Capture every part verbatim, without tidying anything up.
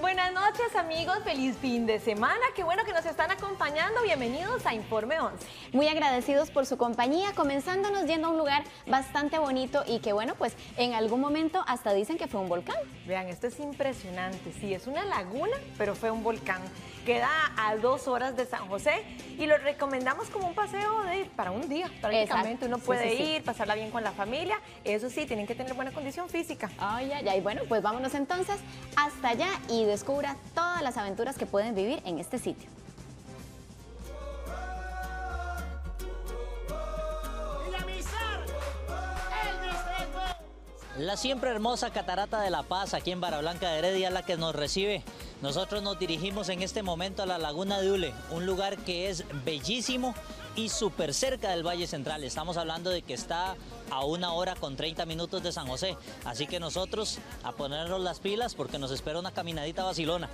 Buenas noches amigos, feliz fin de semana, qué bueno que nos están acompañando, bienvenidos a Informe once. Muy agradecidos por su compañía, comenzándonos yendo a un lugar bastante bonito y que bueno, pues en algún momento hasta dicen que fue un volcán. Vean, esto es impresionante, sí, es una laguna, pero fue un volcán. Queda a dos horas de San José y lo recomendamos como un paseo de, para un día, prácticamente. Exacto. Uno puede sí, sí, ir, sí. pasarla bien con la familia, eso sí, tienen que tener buena condición física. Ay, ay, ay, bueno, pues vámonos entonces hasta allá y descubra todas las aventuras que pueden vivir en este sitio. La siempre hermosa Catarata de La Paz, aquí en Barra Blanca de Heredia, es la que nos recibe. Nosotros nos dirigimos en este momento a la Laguna de Ule, un lugar que es bellísimo y súper cerca del Valle Central. Estamos hablando de que está a una hora con treinta minutos de San José. Así que nosotros a ponernos las pilas porque nos espera una caminadita vacilona.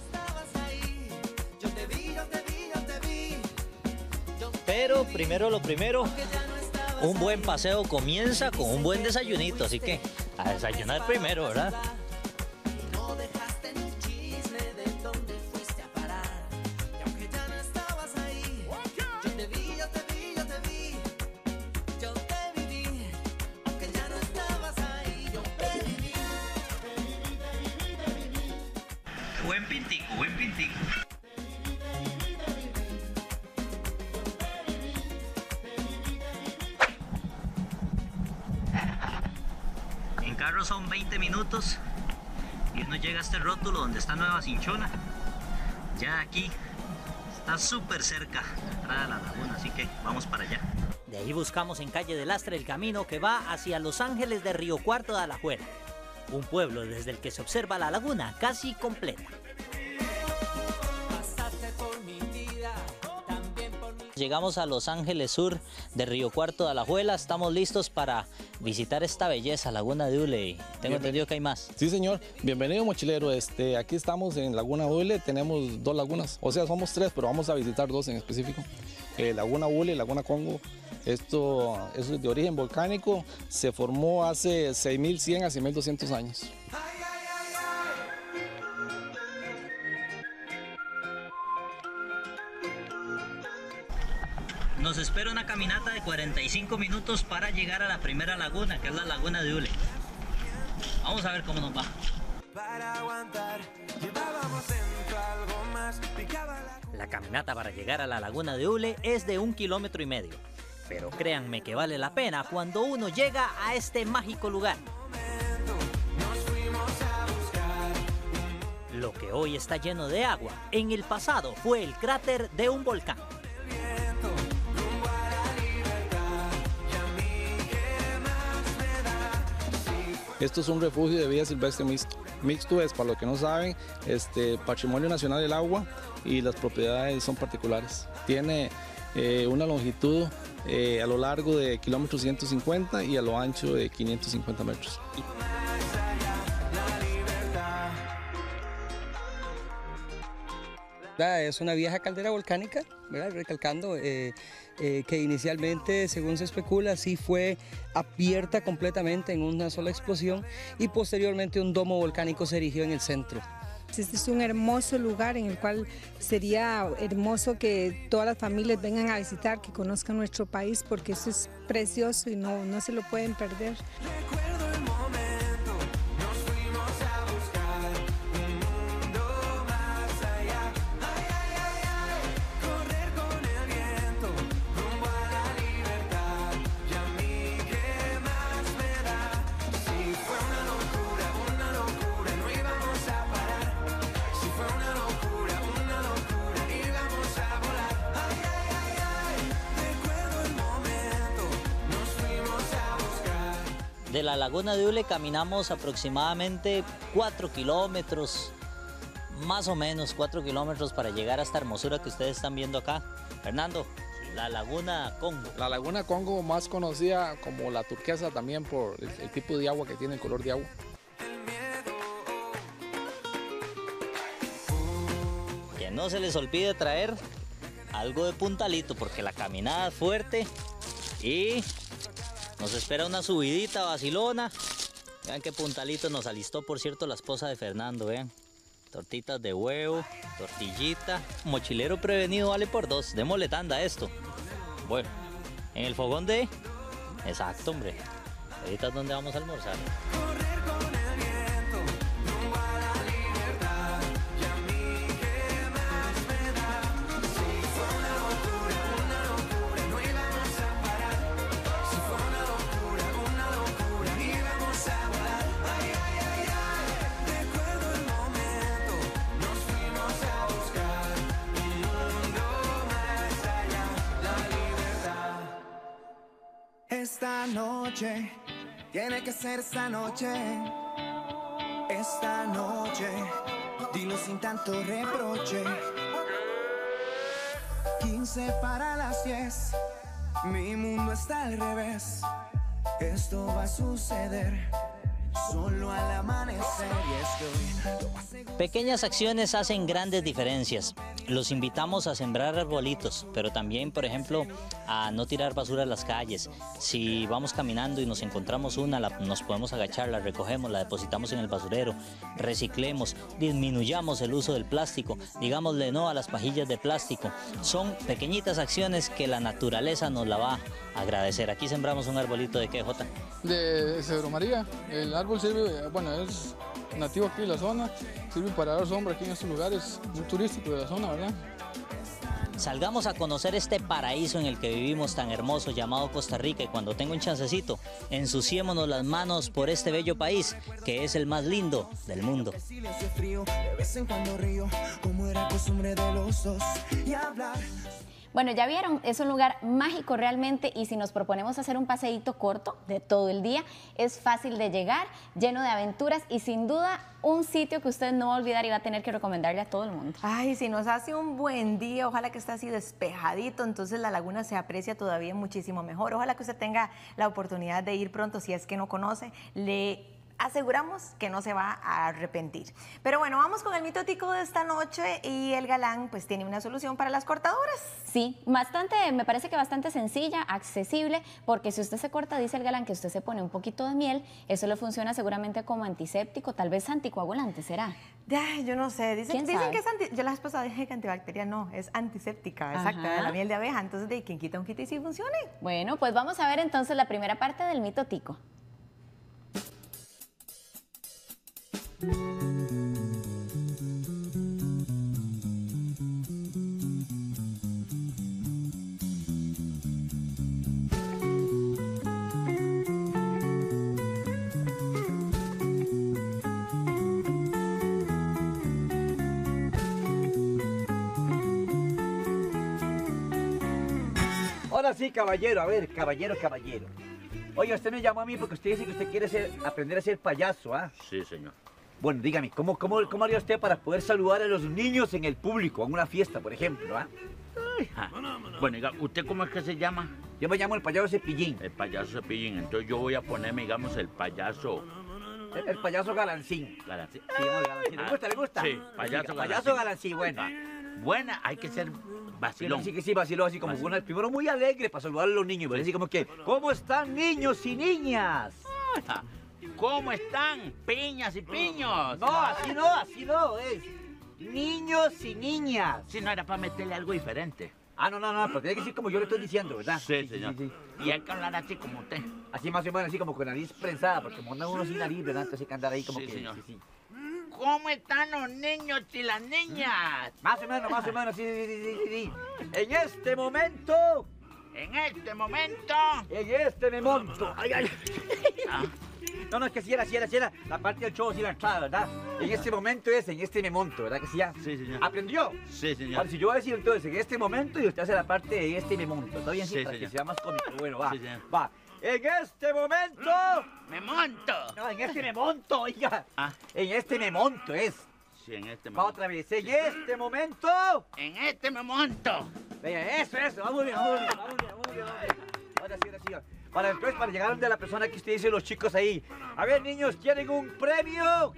Pero primero lo primero, un buen paseo comienza con un buen desayunito, así que a desayunar primero, ¿verdad? Buen pintico, buen pintico. En carro son veinte minutos y uno llega a este rótulo donde está Nueva Cinchona. Ya aquí está súper cerca de la entrada de la laguna, así que vamos para allá. De ahí buscamos en calle de Lastre el camino que va hacia Los Ángeles de Río Cuarto de Alajuela, un pueblo desde el que se observa la laguna casi completa. Llegamos a Los Ángeles Sur de Río Cuarto de Alajuela, estamos listos para visitar esta belleza, Laguna de Ule. Tengo Bien. entendido que hay más. Sí, señor. Bienvenido, mochilero. Este, aquí estamos en Laguna de Ule, tenemos dos lagunas, o sea, somos tres, pero vamos a visitar dos en específico. Eh, Laguna Ule y Laguna Congo. Esto, eso es de origen volcánico, se formó hace seis mil cien a seis mil doscientos años. Nos espera una caminata de cuarenta y cinco minutos para llegar a la primera laguna, que es la Laguna de Ule. Vamos a ver cómo nos va. La caminata para llegar a la Laguna de Ule es de un kilómetro y medio. Pero créanme que vale la pena cuando uno llega a este mágico lugar. Lo que hoy está lleno de agua, en el pasado fue el cráter de un volcán. Esto es un refugio de vida silvestre mixto. Mixto es, para los que no saben, este, Patrimonio Nacional del Agua y las propiedades son particulares. Tiene eh, una longitud eh, a lo largo de kilómetros ciento cincuenta y a lo ancho de quinientos cincuenta metros. Es una vieja caldera volcánica, ¿verdad? Recalcando eh, eh, que inicialmente, según se especula, sí fue abierta completamente en una sola explosión y posteriormente un domo volcánico se erigió en el centro. Este es un hermoso lugar en el cual sería hermoso que todas las familias vengan a visitar, que conozcan nuestro país, porque eso es precioso y no, no se lo pueden perder. De la Laguna de Ule caminamos aproximadamente cuatro kilómetros, más o menos cuatro kilómetros para llegar a esta hermosura que ustedes están viendo acá. Fernando, la Laguna Congo. La Laguna Congo, más conocida como la turquesa también por el, el tipo de agua que tiene, el color de agua. Que no se les olvide traer algo de puntalito porque la caminada es fuerte y nos espera una subidita vacilona. Vean qué puntalito nos alistó, por cierto, la esposa de Fernando, vean. Tortitas de huevo, tortillita. Mochilero prevenido vale por dos. Démosle tanda a esto. Bueno, en el fogón de... Exacto, hombre. Ahorita es donde vamos a almorzar. Esta noche, tiene que ser esta noche. Esta noche, dilo sin tanto reproche. quince para las diez, mi mundo está al revés. Esto va a suceder solo al amanecer. Y es que hoy lo más seguro... Pequeñas acciones hacen grandes diferencias. Los invitamos a sembrar arbolitos, pero también, por ejemplo, a no tirar basura a las calles. Si vamos caminando y nos encontramos una, la, nos podemos agachar, la recogemos, la depositamos en el basurero, reciclemos, disminuyamos el uso del plástico, digámosle no a las pajillas de plástico. Son pequeñitas acciones que la naturaleza nos la va a agradecer. Aquí sembramos un arbolito de qué, Jota. De Cedro María. El árbol sirve, bueno, es nativo aquí de la zona, sirve para dar sombra aquí en estos lugares, muy turístico de la zona, ¿verdad? Salgamos a conocer este paraíso en el que vivimos tan hermoso llamado Costa Rica, y cuando tenga un chancecito, ensuciémonos las manos por este bello país, que es el más lindo del mundo. Bueno, ya vieron, es un lugar mágico realmente, y si nos proponemos hacer un paseíto corto de todo el día, es fácil de llegar, lleno de aventuras y sin duda un sitio que usted no va a olvidar y va a tener que recomendarle a todo el mundo. Ay, si nos hace un buen día, ojalá que esté así despejadito, entonces la laguna se aprecia todavía muchísimo mejor. Ojalá que usted tenga la oportunidad de ir pronto, si es que no conoce, le aseguramos que no se va a arrepentir. Pero bueno, vamos con el mito tico de esta noche, y el galán pues tiene una solución para las cortadoras. Sí, bastante, me parece que bastante sencilla, accesible, porque si usted se corta, dice el galán, que usted se pone un poquito de miel, eso le funciona seguramente como antiséptico, tal vez anticoagulante, ¿será? Ay, yo no sé, dicen, ¿Quién dicen sabe? que es anti, yo la esposa dije que antibacterial, no, es antiséptica, exacta, de la miel de abeja, entonces de quien quita un quita y sí funcione. Bueno, pues vamos a ver entonces la primera parte del mito tico. Ahora sí, caballero, a ver, caballero, caballero. Oye, usted me llamó a mí porque usted dice que usted quiere ser, aprender a ser payaso, ¿ah? Sí, señor. Bueno, dígame, ¿cómo, cómo, ¿cómo haría usted para poder saludar a los niños en el público, en una fiesta, por ejemplo, ah? Ah, bueno, diga, ¿usted cómo es que se llama? Yo me llamo el payaso Cepillín. El payaso Cepillín. Entonces yo voy a ponerme, digamos, el payaso... El, el payaso Galancín. Galancín. Sí, Galancín. ¿Le gusta, le gusta? Sí, payaso Galancín. Payaso Galancín, bueno. Buena, hay que ser vacilón. Sí, que sí, vacilón, así como Vacilón. una, primero muy alegre para saludar a los niños, pero así como que, ¿cómo están niños y niñas? Ah, ¿cómo están, piñas y piños? No, así no, así no, es niños y niñas. Si no era para meterle algo diferente. Ah, no, no, no, pero tiene que decir como yo le estoy diciendo, ¿verdad? Sí, señor. Sí, sí. Y hay que hablar así como usted. Así más o menos, así como con nariz prensada, porque como anda uno sin nariz, ¿verdad? Entonces hay que andar ahí como Sí, que... señor. Sí, sí. ¿Cómo están los niños y las niñas? Más o menos, más o menos, sí, sí, sí, sí, sí. En este momento, En este momento... en este me monto. Ay, ay. Ah, No, no, es que sí era, sí era, sí era. La parte del show sí la entrada, ¿verdad? En este momento es, en este me monto, ¿verdad que sí ya? sí, señor. ¿Aprendió? Sí, señor. Ahora, si yo voy a decir entonces, en este momento, y usted hace la parte de este me monto. ¿Está bien? Sí, para señor. que sea más cómico. Bueno, va, Sí, señor. va. En este momento... ¡Me monto! No, en este me monto, oiga. Ah, En este me monto es. sí, en este Va momento. otra vez. En este momento... En este me monto. Venga, eso, eso. Vamos bien, vamos bien, vamos bien, vamos bien. Vamos bien. Ahora sí, ahora sí. Para entonces, para llegar donde la persona que usted dice, los chicos ahí. A ver, niños, ¿quieren un premio?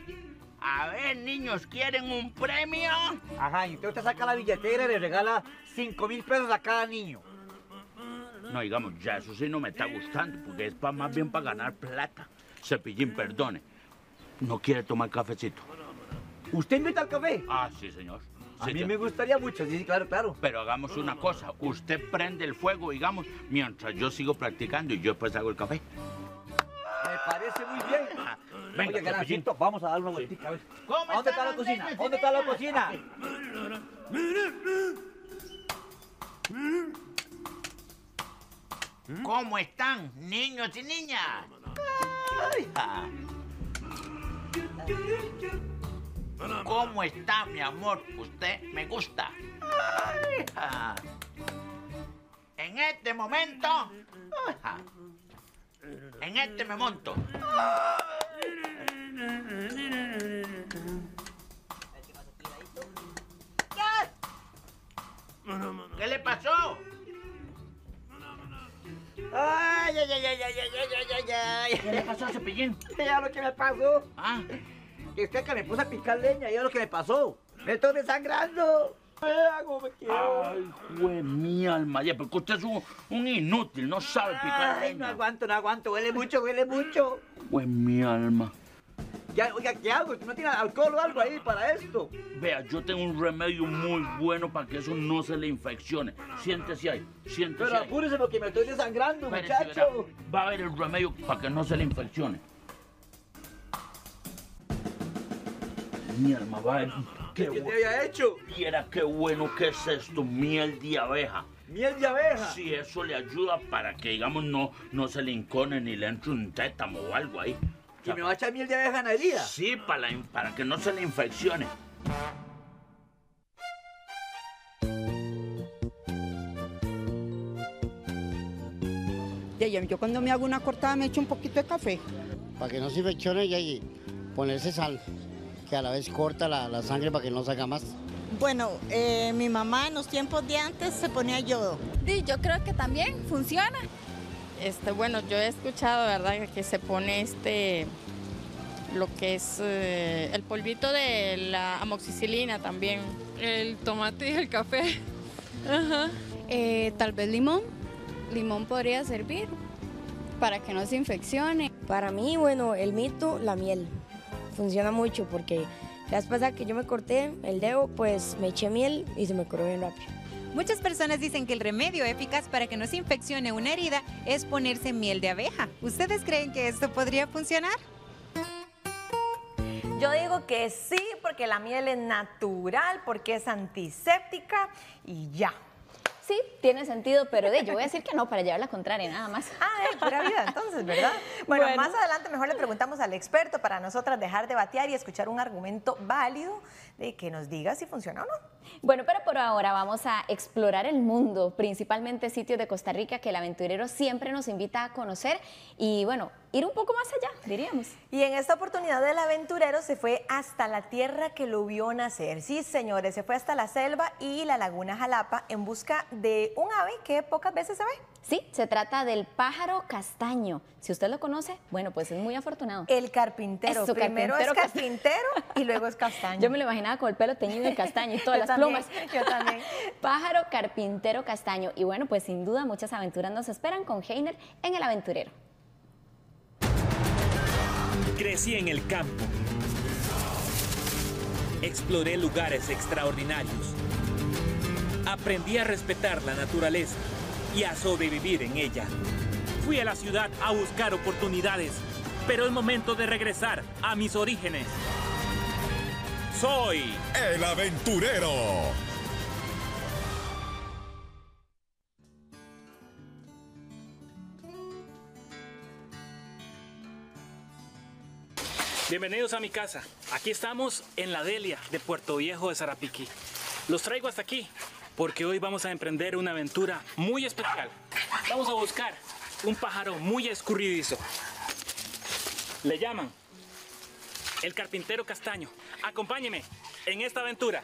A ver, niños, ¿quieren un premio? Ajá, y entonces usted saca la billetera y le regala cinco mil pesos a cada niño. No, digamos, ya eso sí no me está gustando, porque es pa, más bien para ganar plata. Cepillín, perdone. ¿No quiere tomar cafecito? ¿Usted invita al café? Ah, sí, señor. A Sí, mí yo- me gustaría mucho, sí, claro, claro. Pero hagamos una cosa, usted prende el fuego, digamos, mientras yo sigo practicando y yo después hago el café. Me parece muy bien. Venga, Oye, Garancito, vamos a dar una vueltita, a ver. ¿Cómo ¿A dónde están está la los cocina? niños y ¿Dónde está la niñas? cocina? ¿Cómo están, niños y niñas? Ay, ja. ¿Cómo está, mi amor? Usted me gusta. Ay, ja. En este momento, ay, ja. En este me monto. ¿Qué le pasó? Ay, ay, ay, ay, ay, ay, ay, ay, ay. ¿Qué le pasó a Cepillín? Ya lo que me pasó. Ah, Que es que me puse a picar leña, ya lo que me pasó. Me estoy desangrando. Ay, cómo me quiero. ay, jue mi alma. Ya, porque usted es un, un inútil, no sabe picar Ay, no leña. aguanto, no aguanto. Huele mucho, huele mucho. Jue mi alma. Ya, oiga, ¿qué hago? ¿No tiene alcohol o algo ahí para esto? Vea, yo tengo un remedio muy bueno para que eso no se le infeccione. Siéntese ahí, siéntese Pero ahí. apúrese porque me estoy desangrando, Espérese, muchacho. verá, va a haber el remedio para que no se le infeccione. Mi alma, va a ver. ¿Qué, Qué ¿Qué te bueno. había hecho? Viera qué bueno que es esto, miel de abeja. Miel de abeja. Sí, eso le ayuda para que, digamos, no, no se le encone ni le entre un tétamo o algo ahí. O ¿Y sea, me va a echar miel de abeja en la herida? sí, para, la in- para que no se le infeccione. Ya, ya, yo cuando me hago una cortada me echo un poquito de café. Para que no se infeccione y ahí ponerse sal, que a la vez corta la, la sangre para que no salga más. Bueno, eh, mi mamá en los tiempos de antes se ponía yodo. Sí, yo creo que también funciona. Este, bueno, yo he escuchado, ¿verdad?, que se pone este, lo que es eh, el polvito de la amoxicilina también. El tomate y el café. Ajá. Eh, tal vez limón. Limón podría servir para que no se infeccione. Para mí, bueno, el mito, la miel. Funciona mucho porque la vez pasada que yo me corté el dedo, pues me eché miel y se me curó bien rápido. Muchas personas dicen que el remedio eficaz para que no se infeccione una herida es ponerse miel de abeja. ¿Ustedes creen que esto podría funcionar? Yo digo que sí, porque la miel es natural, porque es antiséptica y ya. Sí, tiene sentido, pero de, yo voy a decir que no para llevar la contraria, nada más. Ah, eh, pura vida, entonces, ¿verdad? Bueno, Bueno. más adelante mejor le preguntamos al experto para nosotras dejar de batear y escuchar un argumento válido de que nos diga si funciona o no. Bueno, pero por ahora vamos a explorar el mundo, principalmente sitios de Costa Rica que el aventurero siempre nos invita a conocer y, bueno, ir un poco más allá, diríamos. Y en esta oportunidad el aventurero se fue hasta la tierra que lo vio nacer. Sí, señores, se fue hasta la selva y la laguna Jalapa en busca de un ave que pocas veces se ve. Sí, se trata del pájaro castaño. Si usted lo conoce, bueno, pues es muy afortunado. El carpintero. Eso, Primero carpintero es carpintero y luego es castaño. Yo me lo imaginaba con el pelo teñido de castaño y todas Yo las también, plumas. yo también. Pájaro carpintero castaño. Y bueno, pues sin duda muchas aventuras nos esperan con Heiner en El Aventurero. Crecí en el campo. Exploré lugares extraordinarios. Aprendí a respetar la naturaleza y a sobrevivir en ella. Fui a la ciudad a buscar oportunidades, pero es momento de regresar a mis orígenes. Soy El Aventurero. Bienvenidos a mi casa. Aquí estamos en la Delia de Puerto Viejo de Sarapiquí. Los traigo hasta aquí porque hoy vamos a emprender una aventura muy especial. Vamos a buscar un pájaro muy escurridizo. Le llaman el carpintero castaño. Acompáñeme en esta aventura.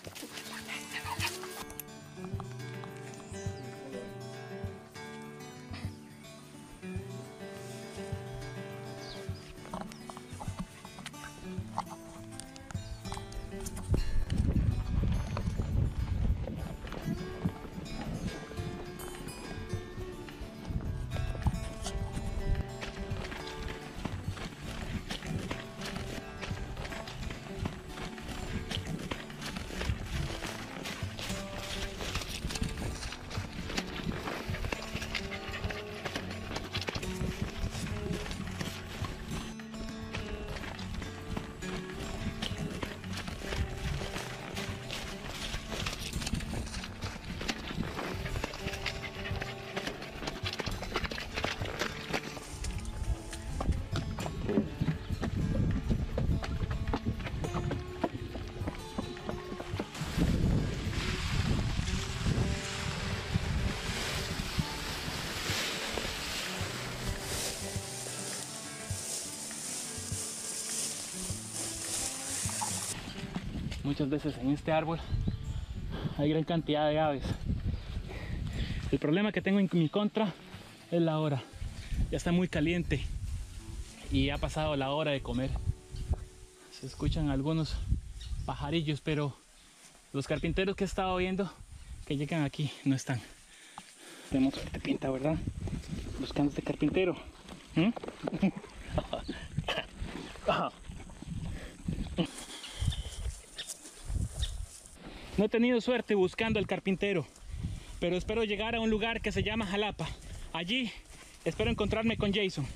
Muchas veces en este árbol hay gran cantidad de aves. El problema que tengo en mi contra es la hora. Ya está muy caliente y ha pasado la hora de comer. Se escuchan algunos pajarillos, pero los carpinteros que he estado viendo que llegan aquí no están. Tenemos suerte, pinta, ¿verdad? Buscando este carpintero. ¿Mm? No he tenido suerte buscando al carpintero, pero espero llegar a un lugar que se llama Jalapa. Allí espero encontrarme con Jason.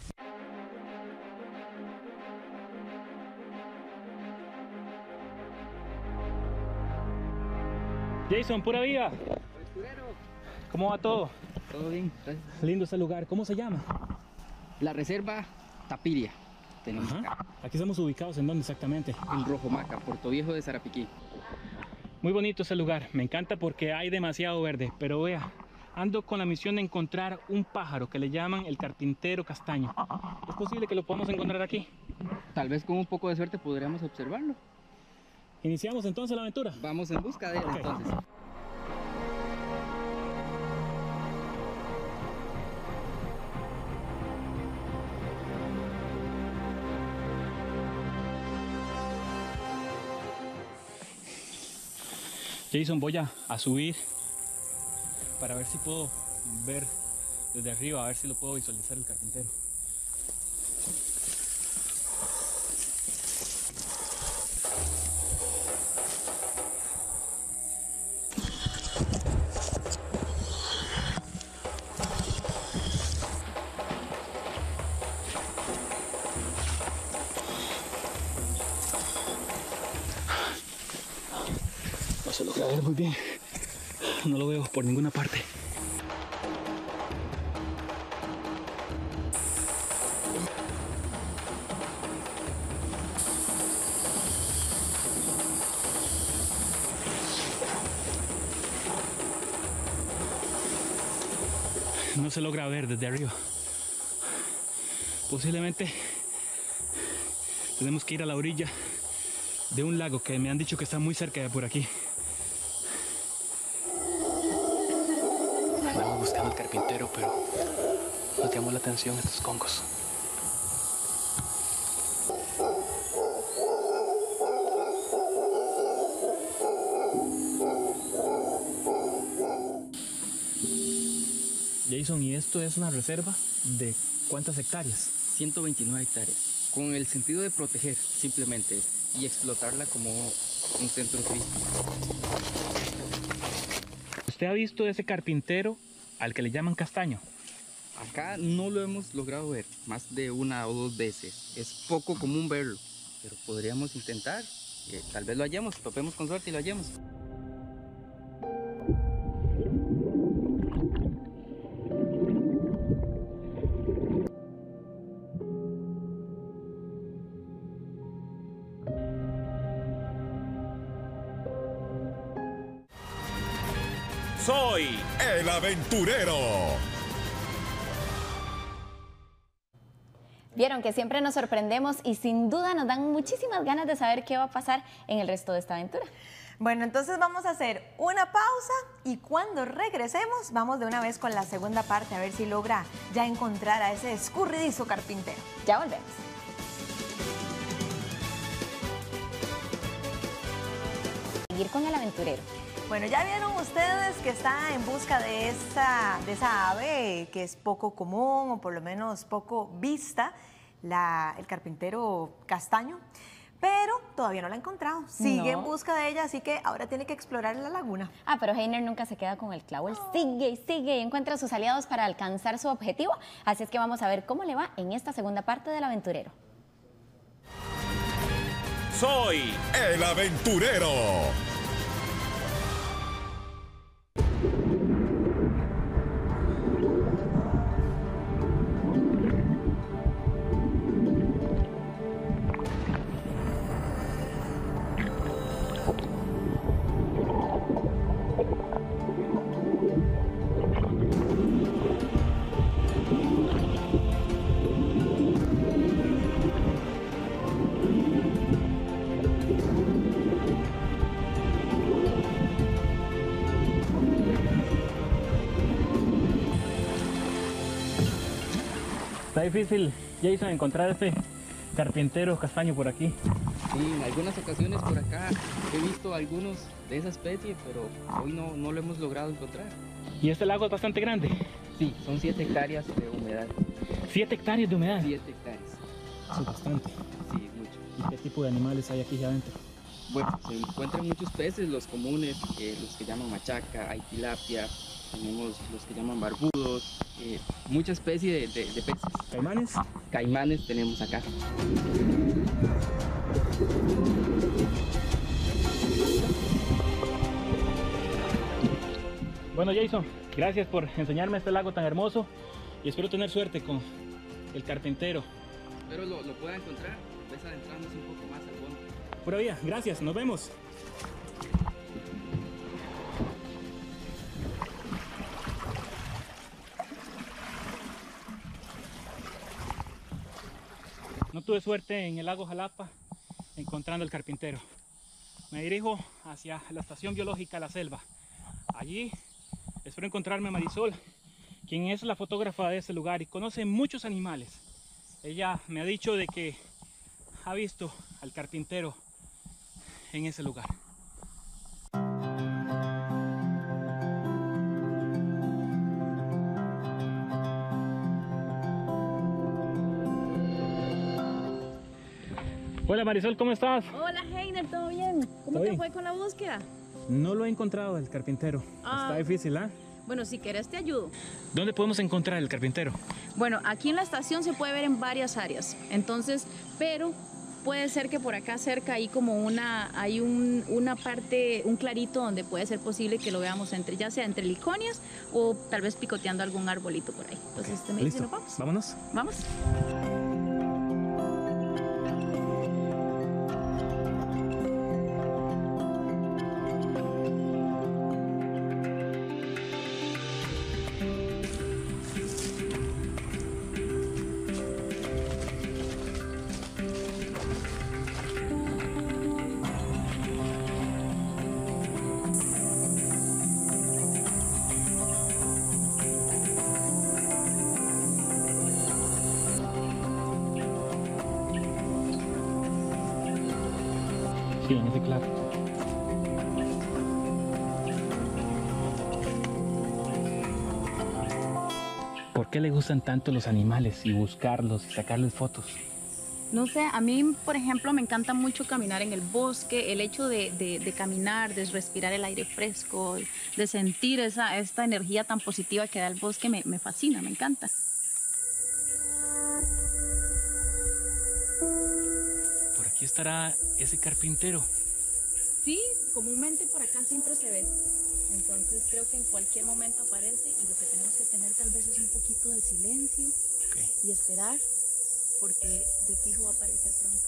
Jason, pura vida. ¿Cómo va todo? Todo bien, gracias. Lindo este lugar. ¿Cómo se llama? La reserva Tapiria. Tenemos Ajá. acá. Aquí estamos ubicados en dónde exactamente. En Rojomaca, Puerto Viejo de Sarapiquí. Muy bonito ese lugar. Me encanta porque hay demasiado verde. Pero vea, ando con la misión de encontrar un pájaro que le llaman el carpintero castaño. ¿Es posible que lo podamos encontrar aquí? Tal vez con un poco de suerte podríamos observarlo. ¿Iniciamos entonces la aventura? Vamos en busca de él, okay. Entonces. Jason, voy a, a subir para ver si puedo ver desde arriba, a ver si lo puedo visualizar el carpintero. No se logra ver muy bien, no lo veo por ninguna parte. No se logra ver desde arriba. Posiblemente tenemos que ir a la orilla de un lago que me han dicho que está muy cerca de por aquí. Andamos buscando al carpintero, pero nos llamó la atención estos congos. Jason, ¿y esto es una reserva de cuántas hectáreas? ciento veintinueve hectáreas, con el sentido de proteger simplemente y explotarla como un centro turístico. ¿Usted ha visto ese carpintero al que le llaman castaño? Acá no lo hemos logrado ver más de una o dos veces. Es poco común verlo, pero podríamos intentar. Eh, tal vez lo hallemos, topemos con suerte y lo hallemos. Soy el aventurero. Vieron que siempre nos sorprendemos y sin duda nos dan muchísimas ganas de saber qué va a pasar en el resto de esta aventura. Bueno, entonces vamos a hacer una pausa y cuando regresemos vamos de una vez con la segunda parte a ver si logra ya encontrar a ese escurridizo carpintero. Ya volvemos. Seguir con el aventurero. Bueno, ya vieron ustedes que está en busca de esa, de esa ave que es poco común o por lo menos poco vista, la, el carpintero castaño, pero todavía no la ha encontrado. Sigue no. en busca de ella, así que ahora tiene que explorar la laguna. Ah, pero Heiner nunca se queda con el clavo, él sigue y sigue y encuentra a sus aliados para alcanzar su objetivo, así es que vamos a ver cómo le va en esta segunda parte del aventurero. Soy el aventurero. Está difícil, Jason, encontrar este carpintero castaño por aquí. Sí, en algunas ocasiones por acá he visto algunos de esa especie, pero hoy no, no lo hemos logrado encontrar. ¿Y este lago es bastante grande? Sí, son siete hectáreas de humedad. ¿Siete hectáreas de humedad? Siete hectáreas. Eso es bastante. Sí, mucho. ¿Y qué tipo de animales hay aquí adentro? Bueno, se encuentran muchos peces, los comunes, eh, los que llaman machaca, hay tilapia, tenemos los que llaman barbudos, eh, mucha especie de, de, de peces. ¿Caimanes? Caimanes tenemos acá. Bueno, Jason, gracias por enseñarme este lago tan hermoso y espero tener suerte con el carpintero. Espero lo, lo pueda encontrar, ves adentrándose un poco más al fondo. Pura vida, gracias, nos vemos. No tuve suerte en el lago Jalapa encontrando el carpintero. Me dirijo hacia la estación biológica La Selva. Allí espero encontrarme a Marisol, quien es la fotógrafa de ese lugar y conoce muchos animales. Ella me ha dicho de que ha visto al carpintero en ese lugar. Hola Marisol, ¿cómo estás? Hola Heiner, ¿todo bien? ¿Cómo ¿Todo te bien? fue con la búsqueda? No lo he encontrado el carpintero. Ah. Está difícil, ¿ah? Bueno, si querés te ayudo. ¿Dónde podemos encontrar el carpintero? Bueno, aquí en la estación se puede ver en varias áreas. Entonces, pero puede ser que por acá cerca hay como una, hay un, una parte, un clarito donde puede ser posible que lo veamos entre, ya sea entre liconias o tal vez picoteando algún arbolito por ahí. Entonces, ¿te me dices, Listo. ¿nos vamos? Vámonos. Vamos. Sí, en ese claro. ¿Por qué le gustan tanto los animales y buscarlos y sacarles fotos? No sé, a mí, por ejemplo, me encanta mucho caminar en el bosque, el hecho de, de, de caminar, de respirar el aire fresco, de sentir esa, esta energía tan positiva que da el bosque, me, me fascina, me encanta. Por aquí estará ese carpintero. Sí, comúnmente por acá siempre se ve. Entonces creo que en cualquier momento aparece y lo que tenemos que tener tal vez es un poquito de silencio Okay. y esperar, porque de fijo va a aparecer pronto.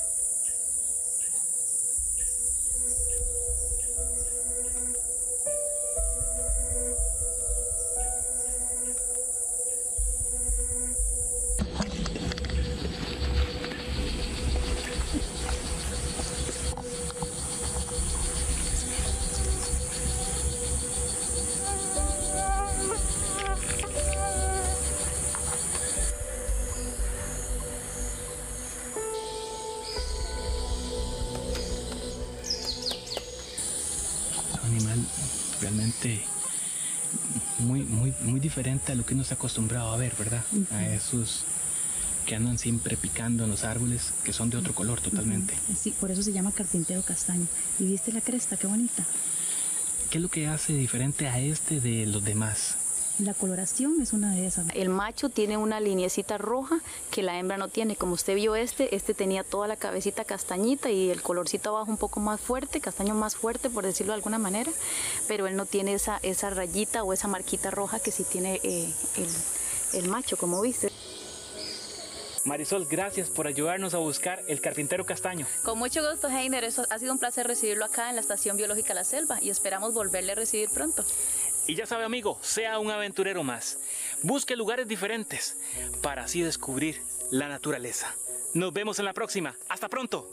Animal realmente muy, muy, muy diferente a lo que uno está acostumbrado a ver, ¿verdad? Uh-huh. A esos que andan siempre picando en los árboles, que son de otro color totalmente. Uh-huh. Sí, por eso se llama carpintero castaño. ¿Y viste la cresta? Qué bonita. ¿Qué es lo que hace diferente a este de los demás? La coloración es una de esas. El macho tiene una lineecita roja que la hembra no tiene. Como usted vio este, este tenía toda la cabecita castañita y el colorcito abajo un poco más fuerte, castaño más fuerte por decirlo de alguna manera, pero él no tiene esa, esa rayita o esa marquita roja que sí tiene eh, el, el macho, como viste. Marisol, gracias por ayudarnos a buscar el carpintero castaño. Con mucho gusto, Heiner. Eso ha sido un placer recibirlo acá en la Estación Biológica La Selva y esperamos volverle a recibir pronto. Y ya sabe, amigo, sea un aventurero más. Busque lugares diferentes para así descubrir la naturaleza. Nos vemos en la próxima. ¡Hasta pronto!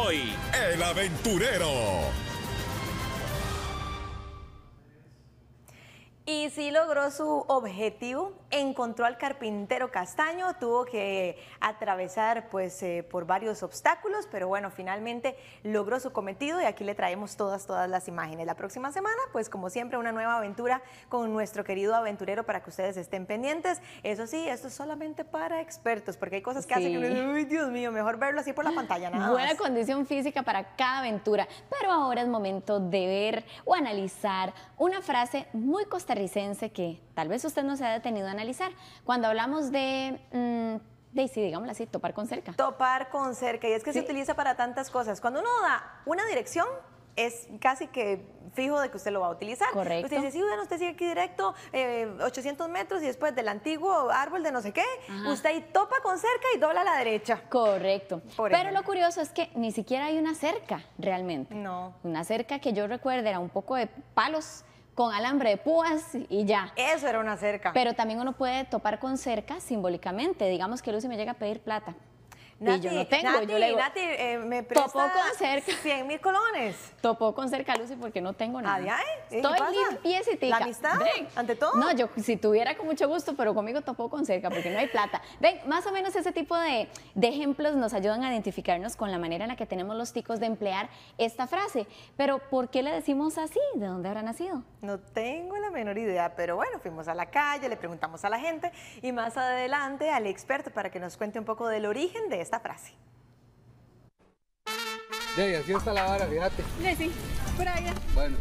Soy el aventurero. Y sí logró su objetivo, encontró al carpintero Castaño, tuvo que atravesar pues eh, por varios obstáculos, pero bueno, finalmente logró su cometido y aquí le traemos todas, todas las imágenes. La próxima semana, pues como siempre, una nueva aventura con nuestro querido aventurero para que ustedes estén pendientes. Eso sí, esto es solamente para expertos, porque hay cosas que Sí. hacen que, uy, Dios mío, mejor verlo así por la pantalla, nada Buena más. condición física para cada aventura, pero ahora es momento de ver o analizar una frase muy costarricense que tal vez usted no se ha detenido a analizar. Cuando hablamos de, mmm, de sí, digámoslo así, topar con cerca. Topar con cerca, y es que Sí. se utiliza para tantas cosas. Cuando uno da una dirección, es casi que fijo de que usted lo va a utilizar. Correcto. Usted dice, sí, bueno, usted sigue aquí directo, eh, ochocientos metros, y después del antiguo árbol de no sé qué, Ajá. usted ahí topa con cerca y dobla a la derecha. Correcto. Por Pero ejemplo. lo curioso es que ni siquiera hay una cerca realmente. No. Una cerca que yo recuerdo era un poco de palos con alambre de púas y ya. Eso era una cerca. Pero también uno puede topar con cerca simbólicamente. Digamos que Lucy me llega a pedir plata. y yo no tengo. Nati, yo le digo, Nati, eh, me presta topó con cerca. cien mil colones. Topó con cerca, Lucy, porque no tengo nada. Ay, ay, ¿qué Estoy pasa? limpiecitica. ¿La amistad? Ven. ¿Ante todo? No, yo si tuviera con mucho gusto, pero conmigo topó con cerca porque no hay plata. Ven, más o menos ese tipo de, de ejemplos nos ayudan a identificarnos con la manera en la que tenemos los ticos de emplear esta frase. Pero ¿por qué le decimos así? ¿De dónde habrá nacido? No tengo la menor idea, pero bueno, fuimos a la calle, le preguntamos a la gente y más adelante al experto para que nos cuente un poco del origen de esta frase. Ya, y así está la vara, fíjate. Sí, por allá. Bueno.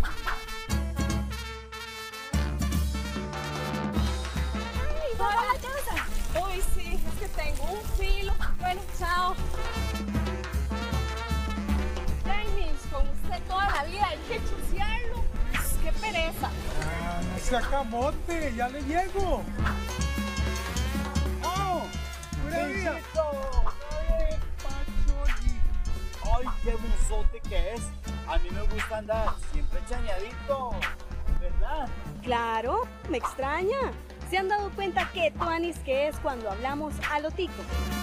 Hola, Yosa. Uy, sí, es que tengo un filo. Bueno, chao. Dennis, con usted toda la vida hay que chusearlo. Qué pereza. Ah, no se acamote, ya le llego. ¡Oh! ¡Pura vida! ¡Ay, qué buzote que es! A mí me gusta andar siempre chañadito, ¿verdad? Claro, me extraña. ¿Se han dado cuenta qué tuanis que es cuando hablamos a lo tico?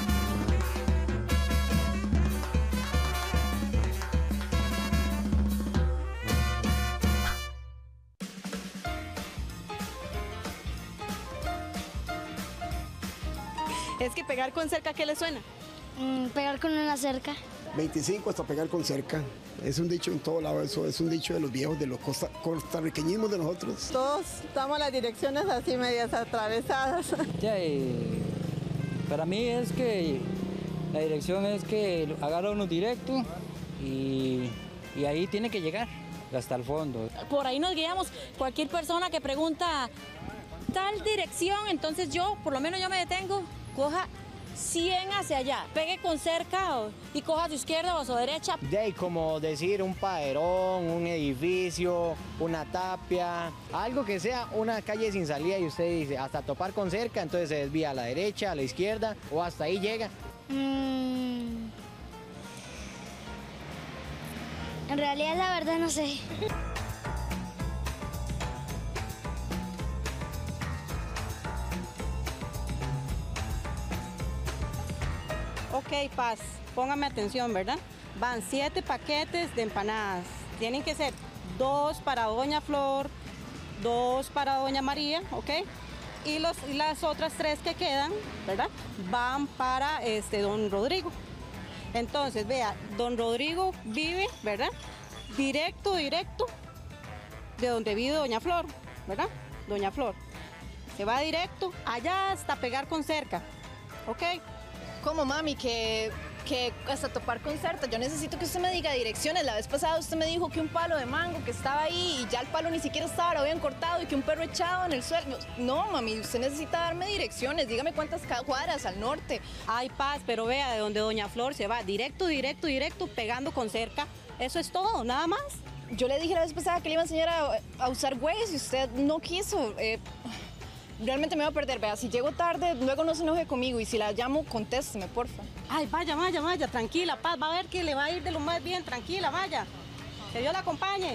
Es que pegar con cerca, ¿qué le suena? Mm, pegar con una cerca. veinticinco hasta pegar con cerca. Es un dicho en todo lado, eso es un dicho de los viejos, de los costa, costarriqueñismos de nosotros. Todos damos las direcciones así medias atravesadas. Ya, y para mí es que la dirección es que agarra uno directo y, y ahí tiene que llegar hasta el fondo. Por ahí nos guiamos. Cualquier persona que pregunta tal dirección, entonces yo, por lo menos yo me detengo, coja cien hacia allá, pegue con cerca o, y coja a su izquierda o a su derecha. De ahí, como decir un paderón, un edificio, una tapia, algo que sea una calle sin salida y usted dice hasta topar con cerca, entonces se desvía a la derecha, a la izquierda o hasta ahí llega. Mm, en realidad la verdad no sé. Ok, Paz, póngame atención, ¿verdad? Van siete paquetes de empanadas. Tienen que ser dos para Doña Flor, dos para Doña María, ¿ok? Y, los, y las otras tres que quedan, ¿verdad? Van para este, Don Rodrigo. Entonces, vea, Don Rodrigo vive, ¿verdad? Directo, directo, de donde vive Doña Flor, ¿verdad? Doña Flor. Se va directo allá hasta pegar con cerca, ¿ok? ¿Cómo, mami? Que, que hasta topar con cerca. Yo necesito que usted me diga direcciones. La vez pasada usted me dijo que un palo de mango que estaba ahí y ya el palo ni siquiera estaba, lo habían cortado y que un perro echado en el suelo. No, mami, usted necesita darme direcciones. Dígame cuántas cuadras al norte. Ay, Paz, pero vea, de donde Doña Flor se va directo, directo, directo, pegando con cerca. Eso es todo, nada más. Yo le dije la vez pasada que le iba a enseñar a, a usar Waze y usted no quiso. Eh, Realmente me voy a perder, vea, si llego tarde, luego no se enoje conmigo y si la llamo, contésteme, porfa. Ay, vaya, vaya, vaya, tranquila, Paz, va a ver que le va a ir de lo más bien, tranquila, vaya. Que Dios la acompañe.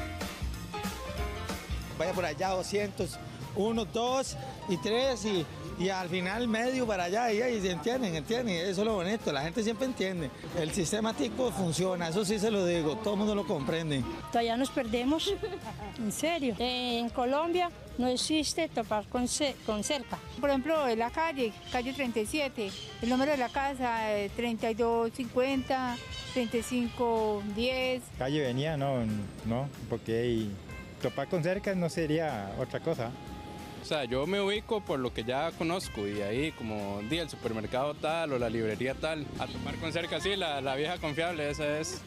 Vaya por allá, doscientos, uno, dos y tres y y al final medio para allá y ahí se entienden, entienden, eso es lo bonito, la gente siempre entiende. El sistema tico funciona, eso sí se lo digo, todo el mundo lo comprende. Todavía nos perdemos, en serio. En Colombia no existe topar con, con cerca. Por ejemplo, en la calle, calle treinta y siete, el número de la casa es treinta y dos cincuenta, treinta y cinco diez. Calle Venía, no, no, porque hay, topar con cerca no sería otra cosa. O sea, yo me ubico por lo que ya conozco y ahí como di el supermercado tal o la librería tal. A topar con cerca, sí, la, la vieja confiable, esa es.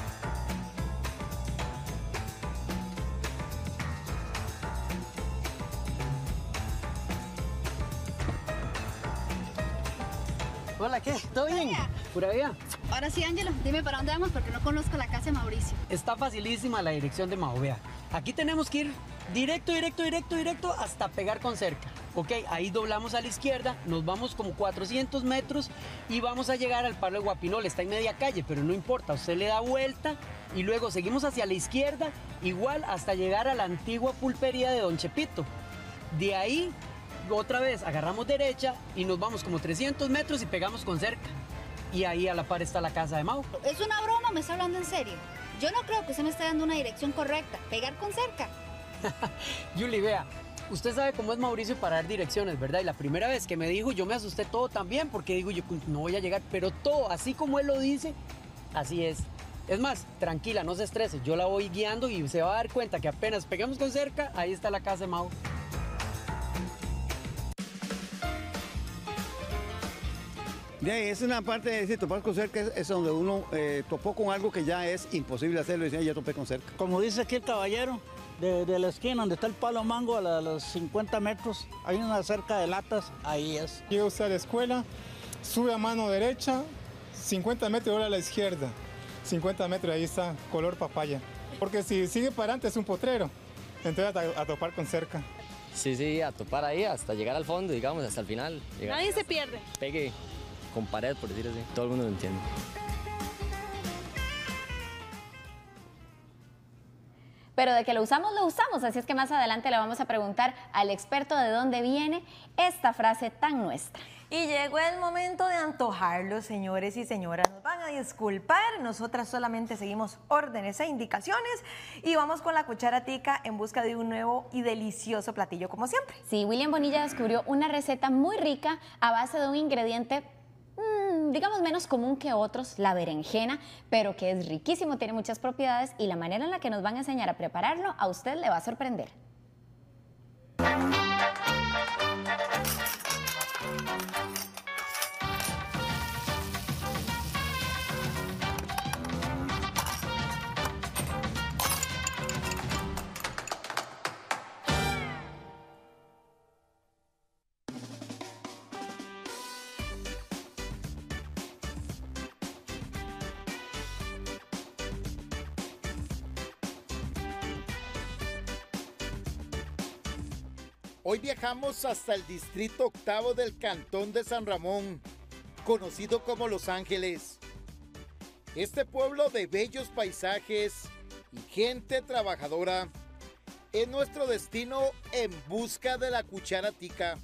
Hola, ¿qué? ¿Todo bien? ¿Pura vida? Ahora sí, Ángelo, dime para dónde vamos porque no conozco la casa de Mauricio. Está facilísima la dirección de Mao, vea. Aquí tenemos que ir directo, directo, directo, directo hasta pegar con cerca. Ok, ahí doblamos a la izquierda, nos vamos como cuatrocientos metros y vamos a llegar al palo de Guapinol. Está en media calle, pero no importa, usted le da vuelta y luego seguimos hacia la izquierda, igual hasta llegar a la antigua pulpería de Don Chepito. De ahí, otra vez, agarramos derecha y nos vamos como trescientos metros y pegamos con cerca. Y ahí a la par está la casa de Mau. ¿Es una broma o me está hablando en serio? Yo no creo que usted me esté dando una dirección correcta. Pegar con cerca. Yuli, vea, usted sabe cómo es Mauricio para dar direcciones, ¿verdad? Y la primera vez que me dijo, yo me asusté todo también, porque digo, yo no voy a llegar, pero todo, así como él lo dice, así es. Es más, tranquila, no se estrese, yo la voy guiando y se va a dar cuenta que apenas pegamos con cerca, ahí está la casa de Mau. De ahí, es una parte de decir, topar con cerca, es, es donde uno eh, topó con algo que ya es imposible hacerlo y dice, ya topé con cerca. Como dice aquí el caballero, de, de la esquina donde está el palo mango a, la, a los cincuenta metros, hay una cerca de latas, ahí es. Llega usted a la escuela, sube a mano derecha, cincuenta metros ahora a la izquierda, cincuenta metros ahí está, color papaya. Porque si sigue para adelante es un potrero, entonces a, a topar con cerca. Sí, sí, a topar ahí hasta llegar al fondo, digamos, hasta el final. Nadie se pierde. Pegue con pared, por decir así. Todo el mundo lo entiende. Pero de que lo usamos, lo usamos. Así es que más adelante le vamos a preguntar al experto de dónde viene esta frase tan nuestra. Y llegó el momento de antojarlo, señores y señoras. Nos van a disculpar, nosotras solamente seguimos órdenes e indicaciones y vamos con la cuchara tica en busca de un nuevo y delicioso platillo, como siempre. Sí, William Bonilla descubrió una receta muy rica a base de un ingrediente Mmm, digamos menos común que otros, la berenjena, pero que es riquísimo, tiene muchas propiedades y la manera en la que nos van a enseñar a prepararlo a usted le va a sorprender. Hoy viajamos hasta el distrito octavo del Cantón de San Ramón, conocido como Los Ángeles. Este pueblo de bellos paisajes y gente trabajadora es nuestro destino en busca de la cuchara tica.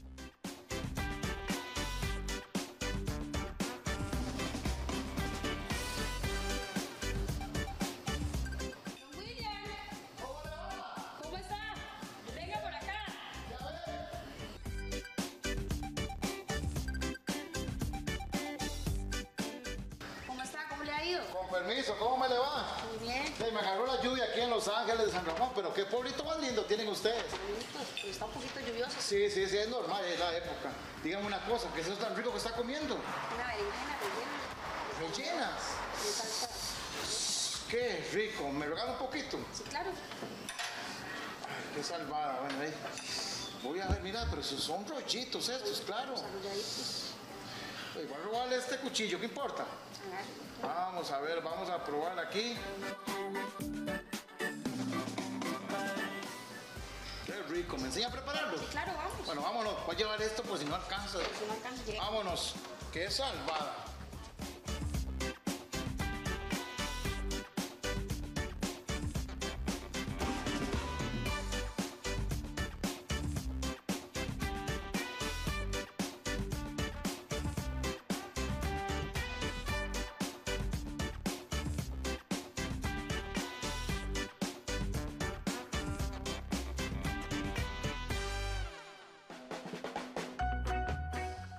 Permiso, ¿cómo me le va? Muy bien. Sí, me agarró la lluvia aquí en Los Ángeles de San Ramón, pero qué pueblito más lindo tienen ustedes. Bonito, pero está un poquito lluvioso. Sí, sí, sí, es normal, es la época. Dígame una cosa, ¿qué es eso tan rico que está comiendo? Una berenjena rellena. ¿Rellenas? De salsa. Qué rico, ¿me regala un poquito? Sí, claro. Ay, qué salvada, bueno, ahí. Voy a ver, mira, pero esos son rollitos estos, claro. Igual robarle este cuchillo, ¿qué importa? Vamos a ver, vamos a probar aquí. Qué rico, ¿me enseña a prepararlo? Sí, claro, vamos. Bueno, vámonos, voy a llevar esto por si no alcanza. Si no alcanza, llega. Vámonos, qué salvada.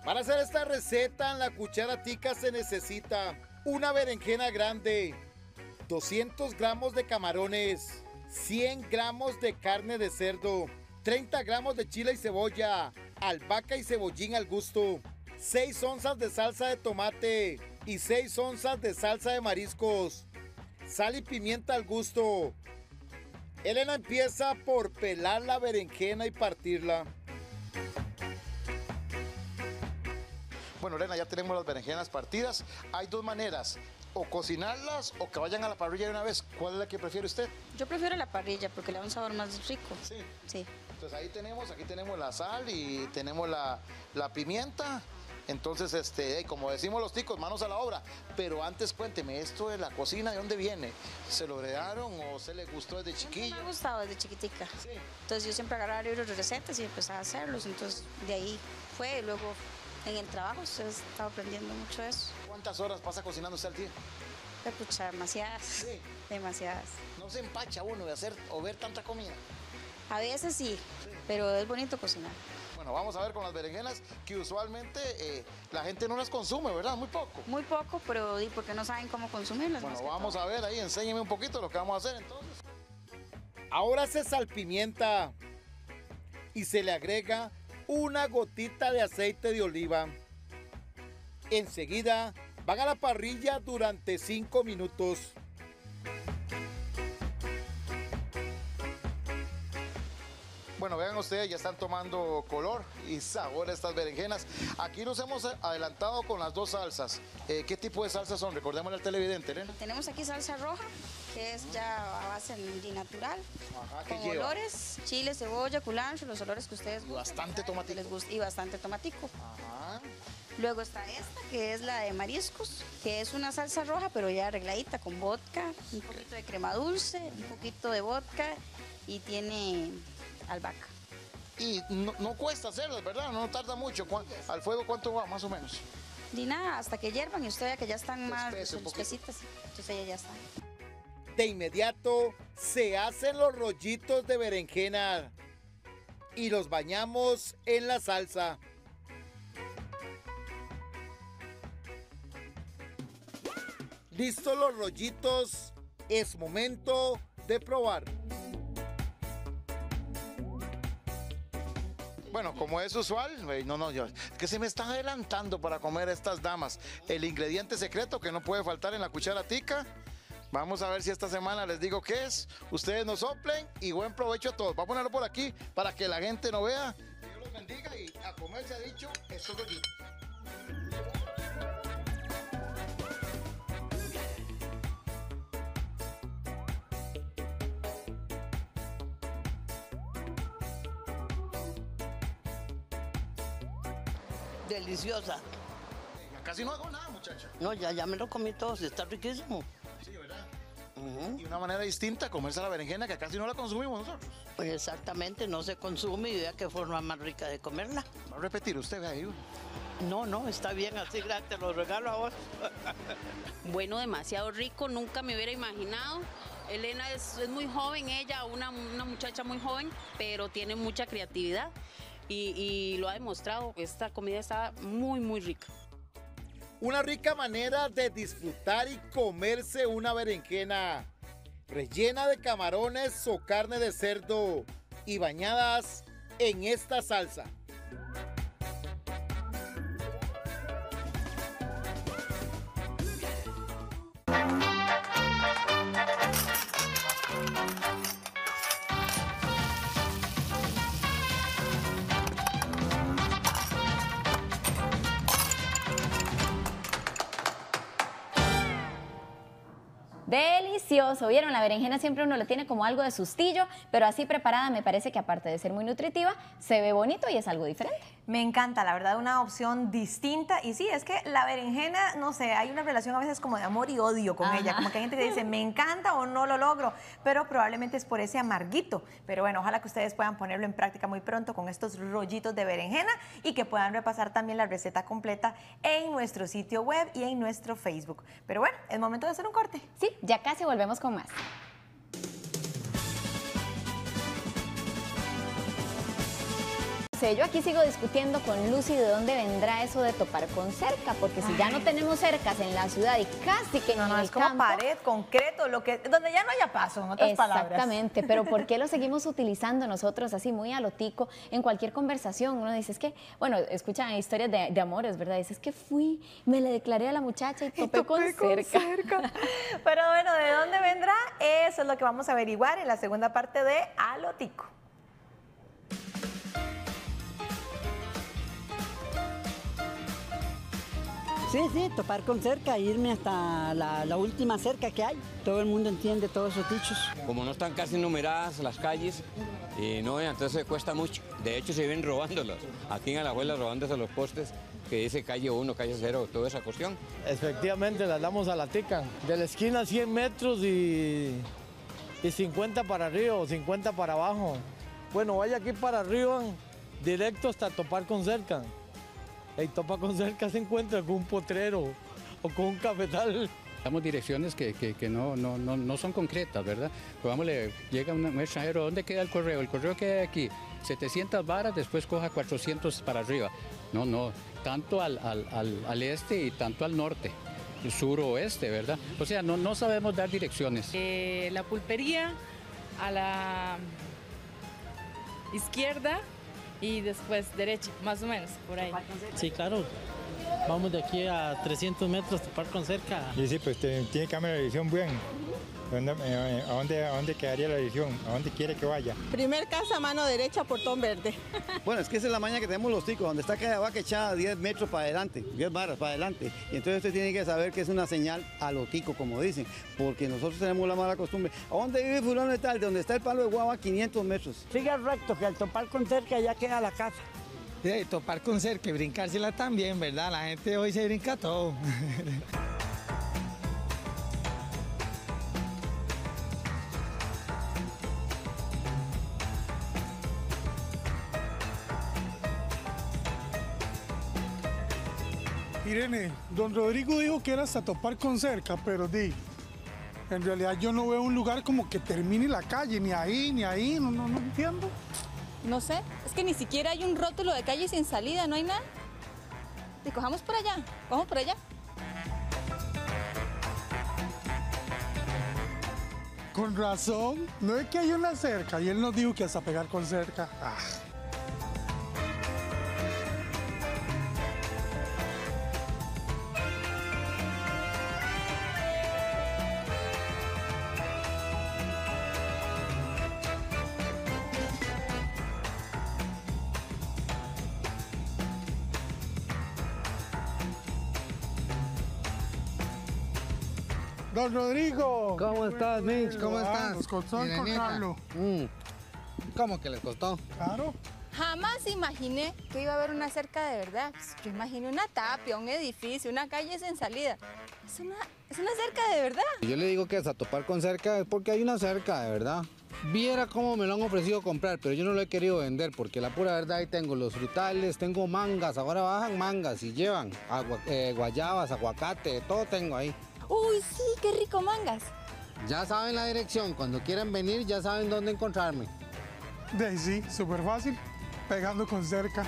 Para hacer esta receta en la cuchara tica se necesita una berenjena grande, doscientos gramos de camarones, cien gramos de carne de cerdo, treinta gramos de chile y cebolla, albahaca y cebollín al gusto, seis onzas de salsa de tomate y seis onzas de salsa de mariscos, sal y pimienta al gusto. Elena empieza por pelar la berenjena y partirla. Bueno, Elena, ya tenemos las berenjenas partidas. Hay dos maneras, o cocinarlas o que vayan a la parrilla de una vez. ¿Cuál es la que prefiere usted? Yo prefiero la parrilla porque le da un sabor más rico. Sí. Sí. Entonces ahí tenemos, aquí tenemos la sal y tenemos la, la pimienta. Entonces, este, como decimos los ticos, manos a la obra. Pero antes cuénteme, esto de la cocina, ¿de dónde viene? ¿Se lo heredaron o se le gustó desde chiquilla? Me ha gustado desde chiquitica. Sí. Entonces yo siempre agarraba libros de recetas y empezaba a hacerlos. Entonces de ahí fue y luego en el trabajo he estado aprendiendo mucho eso. ¿Cuántas horas pasa cocinando usted al día? Escuchar demasiadas. Sí. Demasiadas. ¿No se empacha uno de hacer o ver tanta comida? A veces sí, sí. Pero es bonito cocinar. Bueno, vamos a ver con las berenjenas que usualmente eh, la gente no las consume, ¿verdad? Muy poco. Muy poco, pero ¿y por qué no saben cómo consumirlas? Bueno, vamos a ver ahí, enséñeme un poquito lo que vamos a hacer entonces. Ahora se salpimienta y se le agrega una gotita de aceite de oliva. Enseguida van a la parrilla durante cinco minutos. Bueno, vean ustedes, ya están tomando color y sabor estas berenjenas. Aquí nos hemos adelantado con las dos salsas. Eh, ¿Qué tipo de salsas son? Recordémosle al televidente, Elena. Tenemos aquí salsa roja, que es ya a base de natural. Ajá, ¿qué con lleva? olores, chile, cebolla, culantro, los olores que ustedes gusten. Bastante tomatico. Les gusta, y bastante tomatico. Ajá. Luego está esta, que es la de mariscos, que es una salsa roja, pero ya arregladita con vodka, un poquito de crema dulce, un poquito de vodka y tiene albahaca. Y no, no cuesta hacerlas, ¿verdad? No tarda mucho. ¿Al fuego cuánto va, más o menos? Ni nada, hasta que hiervan y usted vea que ya están más espesitas. Entonces ellas ya están. De inmediato se hacen los rollitos de berenjena y los bañamos en la salsa. Listos los rollitos, es momento de probar. Bueno, como es usual, no, no, yo, es que se me están adelantando para comer estas damas. El ingrediente secreto que no puede faltar en la cuchara tica. Vamos a ver si esta semana les digo qué es. Ustedes nos soplen y buen provecho a todos. Voy a ponerlo por aquí para que la gente no vea. Que Dios los bendiga y a comer se ha dicho estos rollitos. Deliciosa. Casi no hago nada, muchacha. No, ya, ya me lo comí todo, está riquísimo. Sí, ¿verdad? Uh-huh. Y una manera distinta comerse la berenjena que casi no la consumimos nosotros. Pues exactamente, no se consume y vea qué forma más rica de comerla. ¿Va a repetir usted, ahí? No, no, está bien así, gracias, te lo regalo a vos. Bueno, demasiado rico, nunca me hubiera imaginado. Elena es, es muy joven, ella, una, una muchacha muy joven, pero tiene mucha creatividad. Y, y lo ha demostrado, esta comida está muy, muy rica. Una rica manera de disfrutar y comerse una berenjena rellena de camarones o carne de cerdo y bañadas en esta salsa. Delicioso, ¿vieron? La berenjena siempre uno le tiene como algo de sustillo, pero así preparada me parece que aparte de ser muy nutritiva, se ve bonito y es algo diferente. Me encanta, la verdad, una opción distinta. Y sí, es que la berenjena, no sé, hay una relación a veces como de amor y odio con Ajá. ella. Como que hay gente que dice, me encanta o no lo logro, pero probablemente es por ese amarguito. Pero bueno, ojalá que ustedes puedan ponerlo en práctica muy pronto con estos rollitos de berenjena y que puedan repasar también la receta completa en nuestro sitio web y en nuestro Facebook. Pero bueno, es momento de hacer un corte. Sí, ya casi volvemos con más. sé, yo aquí sigo discutiendo con Lucy de dónde vendrá eso de topar con cerca, porque si ya no tenemos cercas en la ciudad y casi que no, en no, el es como campo, pared, concreto, lo que, donde ya no haya paso, en otras palabras. Exactamente, pero ¿por qué lo seguimos utilizando nosotros así muy a lo tico en cualquier conversación? Uno dice, es que, bueno, escuchan historias de, de amores, ¿verdad? Dice, es que fui, me le declaré a la muchacha y topé, y topé con, con cerca. cerca. Pero bueno, ¿de dónde vendrá? Eso es lo que vamos a averiguar en la segunda parte de A lo Tico. Sí, sí, topar con cerca, irme hasta la, la última cerca que hay. Todo el mundo entiende todos esos dichos. Como no están casi numeradas las calles, y no, entonces cuesta mucho. De hecho, se vienen robándolas. Aquí en Alajuela robándose los postes que dice calle uno, calle cero, toda esa cuestión. Efectivamente, las damos a la tica. De la esquina cien metros y, y cincuenta para arriba o cincuenta para abajo. Bueno, vaya aquí para arriba, directo hasta topar con cerca. El topa con cerca se encuentra con un potrero o con un cafetal. Damos direcciones que, que, que no, no, no, no son concretas, ¿verdad? Pues vamos, le llega un, un extranjero, ¿dónde queda el correo? El correo queda aquí, setecientas varas, después coja cuatrocientos para arriba. No, no, tanto al, al, al, al este y tanto al norte, el sur-oeste, ¿verdad? O sea, no, no sabemos dar direcciones. Eh, la pulpería a la izquierda y después derecha, más o menos, por ahí. Sí, claro. Vamos de aquí a trescientos metros, topar con cerca. Sí, sí, pues te, tiene que cambiar la dirección bien. ¿Dónde, eh, a, dónde, ¿A dónde quedaría la dirección? ¿A dónde quiere que vaya? Primer casa, mano derecha, portón verde. Bueno, es que esa es la maña que tenemos los ticos, donde está cada vaca echada diez metros para adelante, diez varas para adelante. Y entonces usted tiene que saber que es una señal a lo tico, como dicen, porque nosotros tenemos la mala costumbre. ¿A dónde vive fulano de tal? De donde está el palo de guava, quinientos metros. Siga recto, que al topar con cerca ya queda la casa. Sí, topar con cerca y brincársela también, ¿verdad? La gente hoy se brinca todo. Irene, don Rodrigo dijo que era hasta topar con cerca, pero di, en realidad yo no veo un lugar como que termine la calle, ni ahí, ni ahí, no, no, no entiendo. No sé, es que ni siquiera hay un rótulo de calle sin salida, no hay nada. Y cojamos por allá, cojamos por allá. Con razón, no es que hay una cerca, y él nos dijo que hasta pegar con cerca. Ah. Don Rodrigo. ¿Cómo estás, Mitch? ¿Cómo estás? Nos costó encontrarlo. Mm. ¿Cómo que les costó? Claro. Jamás imaginé que iba a haber una cerca de verdad. Yo imaginé una tapia, un edificio, una calle sin salida. Es una, es una cerca de verdad. Yo le digo que es a topar con cerca es porque hay una cerca de verdad. Viera cómo me lo han ofrecido comprar, pero yo no lo he querido vender porque la pura verdad ahí tengo los frutales, tengo mangas, ahora bajan mangas y llevan agua, eh, guayabas, aguacate, todo tengo ahí. Uy, sí, qué rico mangas. Ya saben la dirección, cuando quieran venir ya saben dónde encontrarme. De ahí sí, súper fácil, pegando con cerca.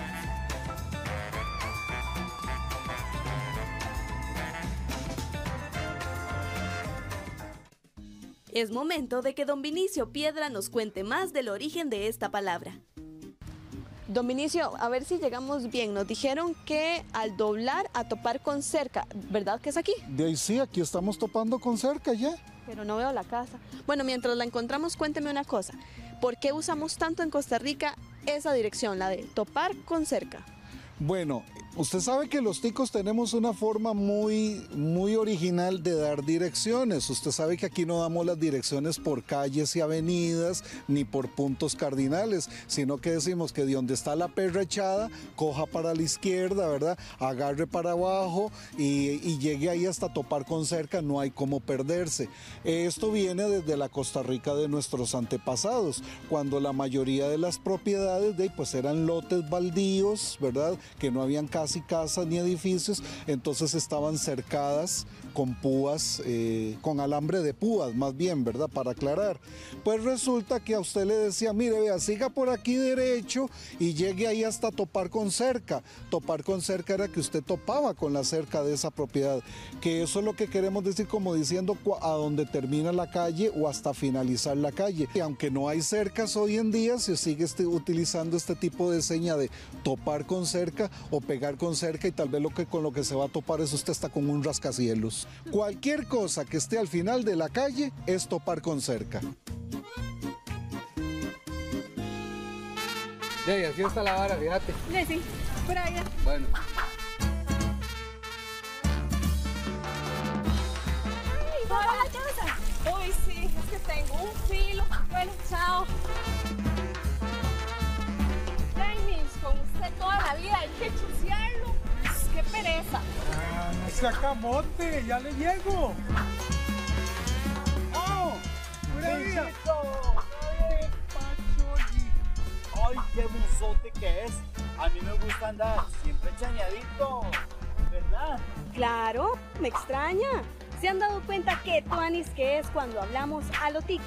Es momento de que don Vinicio Piedra nos cuente más del origen de esta palabra. Don Vinicio, a ver si llegamos bien. Nos dijeron que al doblar a topar con cerca, ¿verdad que es aquí? De ahí sí, aquí estamos topando con cerca ya. Pero no veo la casa. Bueno, mientras la encontramos, cuénteme una cosa. ¿Por qué usamos tanto en Costa Rica esa dirección, la de topar con cerca? Bueno, usted sabe que los ticos tenemos una forma muy, muy original de dar direcciones. Usted sabe que aquí no damos las direcciones por calles y avenidas ni por puntos cardinales, sino que decimos que de donde está la perra echada, coja para la izquierda, ¿verdad? Agarre para abajo y, y llegue ahí hasta topar con cerca, no hay cómo perderse. Esto viene desde la Costa Rica de nuestros antepasados, cuando la mayoría de las propiedades de ahí, pues eran lotes baldíos, ¿verdad? Que no habían casi casas ni edificios, entonces estaban cercadas con púas, eh, con alambre de púas más bien, ¿verdad? Para aclarar. Pues resulta que a usted le decía, mire, vea, siga por aquí derecho y llegue ahí hasta topar con cerca. Topar con cerca era que usted topaba con la cerca de esa propiedad, que eso es lo que queremos decir como diciendo a donde termina la calle o hasta finalizar la calle. Y aunque no hay cercas hoy en día, se sigue este, utilizando este tipo de seña de topar con cerca o pegar con cerca, y tal vez lo que con lo que se va a topar es usted está con un rascacielos. Cualquier cosa que esté al final de la calle es topar con cerca. Ya, y así está la vara, fíjate. Sí, sí, por ahí. Bueno. Uy, sí, es que tengo un filo. Bueno, chao. James, con usted toda la vida hay que chusearlo. ¡Qué pereza! Ah, no se acamote, ya le llego. ¡Oh! ¡Pura vida! ¡Ay, Pacholi! ¡Ay, qué buzote que es! A mí me gusta andar siempre chañadito, ¿verdad? Claro, me extraña. ¿Se han dado cuenta qué tuanis que es cuando hablamos a lo tico?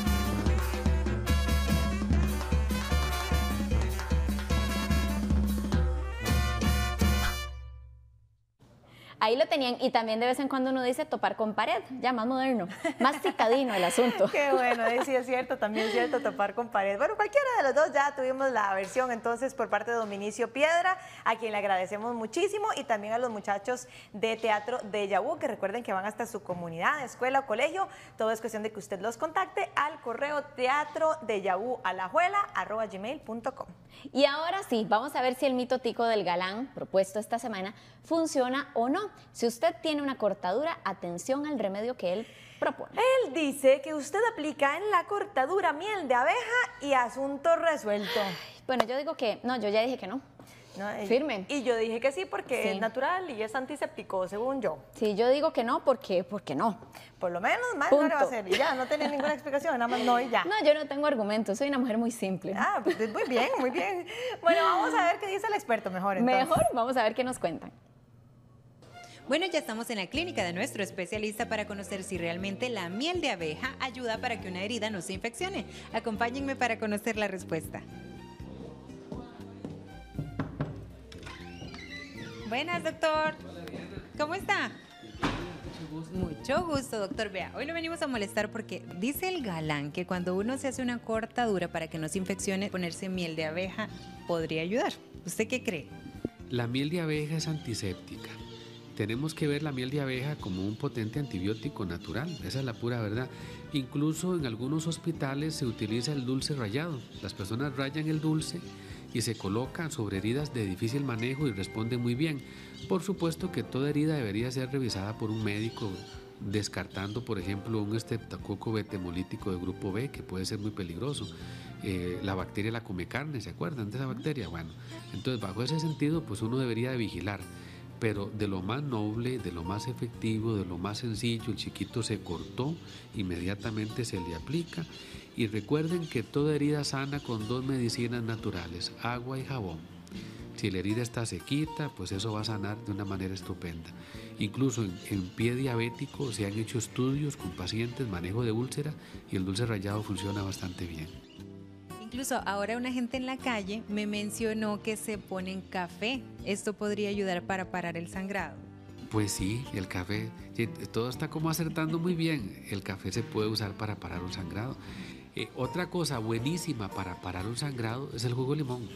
Ahí lo tenían, y también de vez en cuando uno dice topar con pared, ya más moderno, más citadino el asunto. Qué bueno, eh, sí es cierto, también es cierto topar con pared. Bueno, cualquiera de los dos ya tuvimos la versión entonces por parte de Dominicio Piedra, a quien le agradecemos muchísimo, y también a los muchachos de Teatro Déjà Vu, que recuerden que van hasta su comunidad, escuela o colegio. Todo es cuestión de que usted los contacte al correo teatrodejavu.alajuela arroba gmail punto com. Y ahora sí, vamos a ver si el mito tico del galán, propuesto esta semana, funciona o no. Si usted tiene una cortadura, atención al remedio que él propone. Él dice que usted aplica en la cortadura miel de abeja y asunto resuelto. Ay, bueno, yo digo que, no, yo ya dije que no. No, y, firme. Y yo dije que sí porque sí. es natural y es antiséptico, según yo. Sí, yo digo que no porque, porque no. Por lo menos más Punto. no le va a hacer. Y ya, no tiene ninguna explicación, nada más no y ya. No, yo no tengo argumentos, soy una mujer muy simple. Ah, pues muy bien, muy bien. Bueno, vamos a ver qué dice el experto mejor entonces. Mejor, vamos a ver qué nos cuentan. Bueno, ya estamos en la clínica de nuestro especialista para conocer si realmente la miel de abeja ayuda para que una herida no se infeccione. Acompáñenme para conocer la respuesta. Buenas, doctor. ¿Cómo está? Mucho gusto, doctor. Vea, hoy lo venimos a molestar porque dice el galán que cuando uno se hace una cortadura para que no se infeccione, ponerse miel de abeja podría ayudar. ¿Usted qué cree? La miel de abeja es antiséptica. Tenemos que ver la miel de abeja como un potente antibiótico natural, esa es la pura verdad. Incluso en algunos hospitales se utiliza el dulce rallado. Las personas rayan el dulce y se colocan sobre heridas de difícil manejo y responden muy bien. Por supuesto que toda herida debería ser revisada por un médico, descartando, por ejemplo, un estreptococo betemolítico de grupo B, que puede ser muy peligroso. Eh, la bacteria la come carne, ¿se acuerdan de esa bacteria? Bueno, entonces bajo ese sentido, pues uno debería de vigilar. Pero de lo más noble, de lo más efectivo, de lo más sencillo, el chiquito se cortó, inmediatamente se le aplica. Y recuerden que toda herida sana con dos medicinas naturales, agua y jabón. Si la herida está sequita, pues eso va a sanar de una manera estupenda. Incluso en, en pie diabético se han hecho estudios con pacientes, manejo de úlcera, y el dulce rallado funciona bastante bien. Incluso ahora una gente en la calle me mencionó que se ponen café. ¿Esto podría ayudar para parar el sangrado? Pues sí, el café, todo está como acertando muy bien. El café se puede usar para parar un sangrado. Eh, otra cosa buenísima para parar un sangrado es el jugo de limón.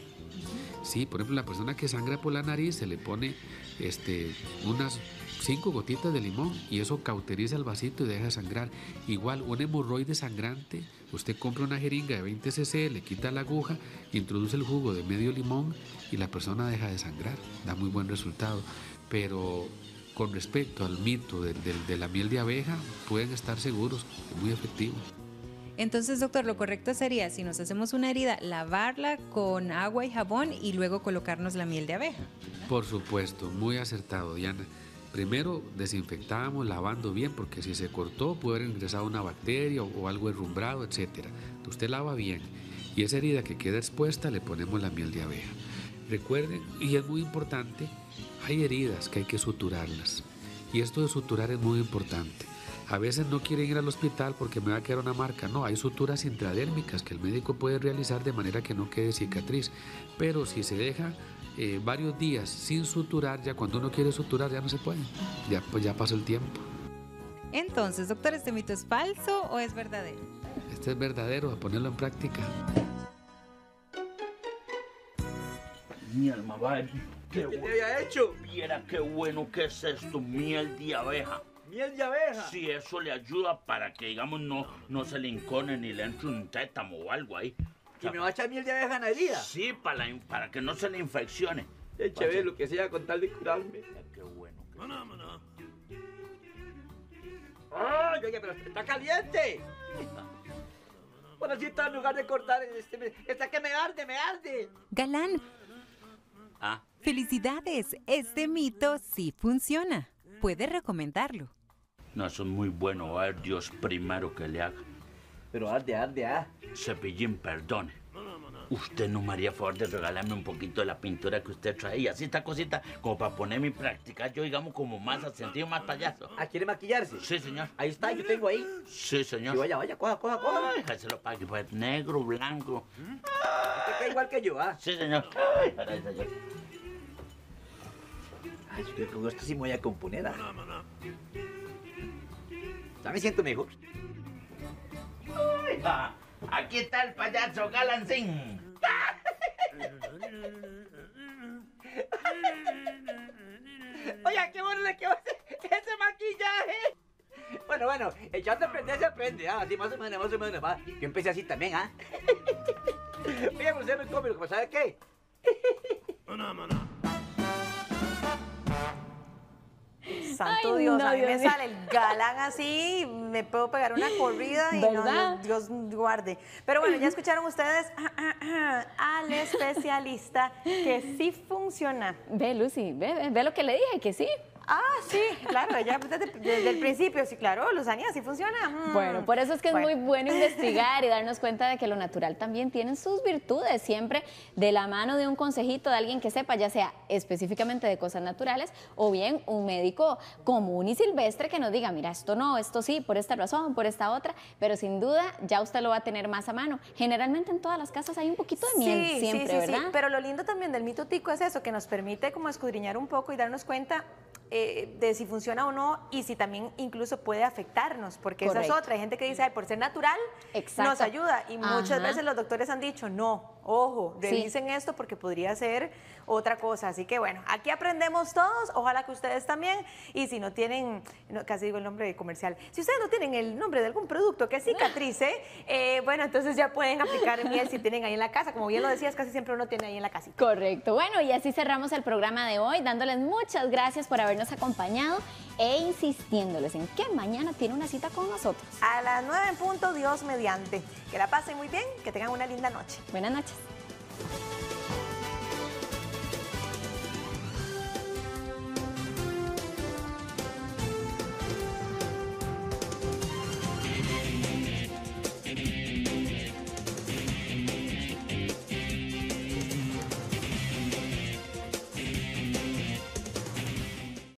Sí, por ejemplo, la persona que sangra por la nariz se le pone este, unas cinco gotitas de limón y eso cauteriza el vasito y deja de sangrar. Igual, un hemorroide sangrante, usted compra una jeringa de veinte centilitros, le quita la aguja, introduce el jugo de medio limón y la persona deja de sangrar. Da muy buen resultado. Pero con respecto al mito de, de, de la miel de abeja, pueden estar seguros, es muy efectivo. Entonces, doctor, lo correcto sería, si nos hacemos una herida, lavarla con agua y jabón y luego colocarnos la miel de abeja. Por supuesto, muy acertado, Diana. Primero desinfectamos lavando bien, porque si se cortó puede haber ingresado una bacteria o, o algo herrumbrado, etcétera. Usted lava bien y esa herida que queda expuesta le ponemos la miel de abeja. Recuerden, y es muy importante, hay heridas que hay que suturarlas. Y esto de suturar es muy importante. A veces no quieren ir al hospital porque me va a quedar una marca. No, hay suturas intradérmicas que el médico puede realizar de manera que no quede cicatriz. Pero si se deja eh, varios días sin suturar, ya cuando uno quiere suturar ya no se puede. Ya, pues ya pasó el tiempo. Entonces, doctor, ¿este mito es falso o es verdadero? Este es verdadero, a ponerlo en práctica. Mi alma, vale. ¿Qué te había hecho? Viera qué bueno que es esto, miel de abeja. ¿Miel de abeja? Sí, eso le ayuda para que, digamos, no, no se le encone ni le entre un tétamo o algo ahí. ¿Y me va a echar miel de abeja en la herida? Sí, para, la, para que no se le infeccione. Écheme lo que sea con tal de curarme. Qué bueno. Vámonos. ¡Ay, oye, pero está caliente! Bueno, así está en lugar de cortar, este, está que me arde, me arde. Galán. Ah. Felicidades, este mito sí funciona. Puede recomendarlo. No, eso es muy bueno. A ver, Dios primero que le haga. Pero arde, arde, ah. Cepillín, perdone. Usted no me haría favor de regalarme un poquito de la pintura que usted trae. Y así esta cosita, como para ponerme en práctica, yo digamos como más al sentido más payaso. ¿Ah, quiere maquillarse? Sí, señor. Ahí está, yo tengo ahí. Sí, señor. Y vaya, vaya, coja, coja, coja. Ay, se lo pague, pues, negro, blanco. Usted queda igual que yo, ¿ah? Sí, señor. Ay, para eso, señor. Ay, yo creo que con esto sí me voy a componer, ¿ah? Ya me siento mejor. Ay, va. Aquí está el payaso Galancín. Oiga, qué bueno le quedó ese, ese maquillaje. Bueno, bueno, echando a aprender se aprende, ¿ah? Así más o menos, más o menos, va. Yo empecé así también, ¿ah? Oiga, usted me come, ¿cómo sabe qué? Santo Ay, Dios, no, a mí Dios me mío. sale el galán así, me puedo pegar una corrida y ¿verdad? no, Dios, Dios guarde. Pero bueno, ya escucharon ustedes al especialista que sí funciona. Ve, Lucy, ve, ve, ve lo que le dije, que sí. Ah, sí, claro, ya desde, desde el principio, sí, claro, Luzania, sí funciona. Mm. Bueno, por eso es que es Bueno. muy bueno investigar y darnos cuenta de que lo natural también tiene sus virtudes, siempre de la mano de un consejito de alguien que sepa, ya sea específicamente de cosas naturales o bien un médico común y silvestre que nos diga, mira, esto no, esto sí, por esta razón, por esta otra, pero sin duda ya usted lo va a tener más a mano. Generalmente en todas las casas hay un poquito de miel Sí, siempre, sí, sí, ¿verdad? sí, pero lo lindo también del mito tico es eso, que nos permite como escudriñar un poco y darnos cuenta eh, de si funciona o no y si también incluso puede afectarnos, porque esa es Correcto. otra. Hay gente que dice, "Ay, por ser natural Exacto. nos ayuda", y muchas Ajá. veces los doctores han dicho, no, ojo, Sí. revisen esto porque podría ser otra cosa. Así que bueno, aquí aprendemos todos, ojalá que ustedes también, y si no tienen, no, casi digo el nombre comercial, si ustedes no tienen el nombre de algún producto que cicatrice, eh, bueno, entonces ya pueden aplicar miel si tienen ahí en la casa, como bien lo decías, casi siempre uno tiene ahí en la casita. Correcto. Bueno, y así cerramos el programa de hoy, dándoles muchas gracias por habernos acompañado e insistiéndoles en que mañana tiene una cita con nosotros. A las nueve en punto, Dios mediante. Que la pasen muy bien, que tengan una linda noche. Buenas noches.